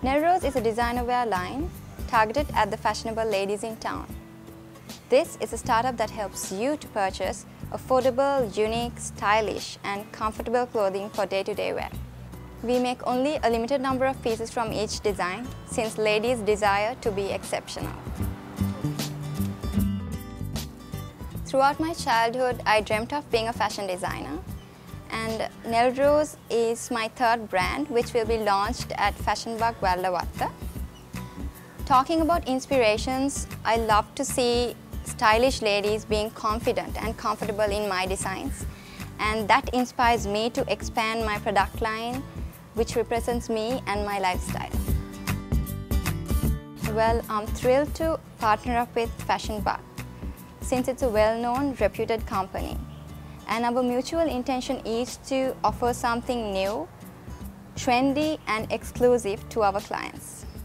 Nellrose is a designer wear line targeted at the fashionable ladies in town. This is a startup that helps you to purchase affordable, unique, stylish and comfortable clothing for day-to-day wear. We make only a limited number of pieces from each design since ladies desire to be exceptional. Throughout my childhood, I dreamt of being a fashion designer, and Nellrose is my third brand which will be launched at Fashion Bug Wellawatte. Talking about inspirations, I love to see stylish ladies being confident and comfortable in my designs, and that inspires me to expand my product line which represents me and my lifestyle. Well, I'm thrilled to partner up with Fashion Bug since it's a well-known, reputed company. And our mutual intention is to offer something new, trendy and exclusive to our clients.